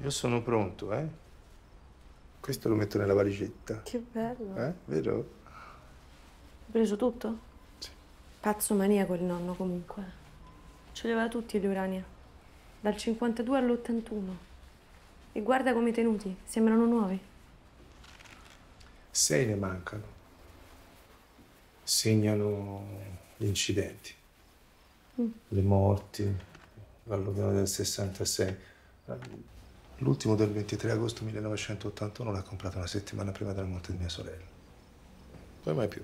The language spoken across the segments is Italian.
Io sono pronto, eh? Questo lo metto nella valigetta. Che bello. Vero? Hai preso tutto? Sì. Pazzo maniaco il nonno, comunque. Ce li aveva tutti gli Urania. Dal 52 all'81. E guarda come tenuti. Sembrano nuovi. 6 ne mancano. Segnano gli incidenti. Le morti, l'alluvione del 66. L'ultimo del 23 agosto 1981 l'ha comprato una settimana prima della morte di mia sorella. Poi mai più.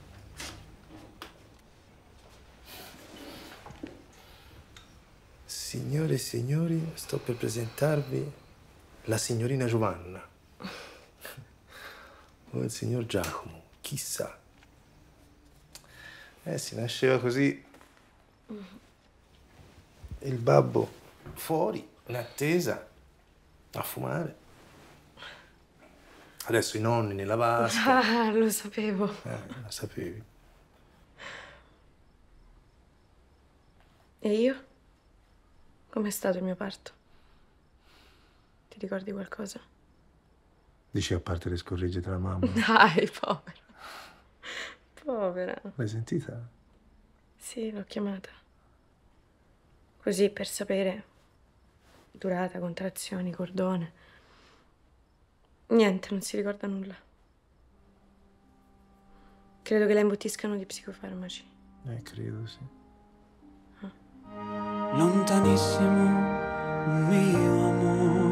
Signore e signori, sto per presentarvi la signorina Giovanna. O il signor Giacomo, chissà. Si nasceva così. Il babbo fuori, in attesa, a fumare. Adesso i nonni nella vasca. Ah, lo sapevo. La sapevi. E io? Com'è stato il mio parto? Ti ricordi qualcosa? Dici a parte le scorregge tra mamma. Dai, povera. Povera. L'hai sentita? Sì, l'ho chiamata. Così per sapere. Durata, contrazioni, cordone. Niente, non si ricorda nulla. Credo che la imbottiscano di psicofarmaci. Credo, sì. Lontanissimo, mio amore.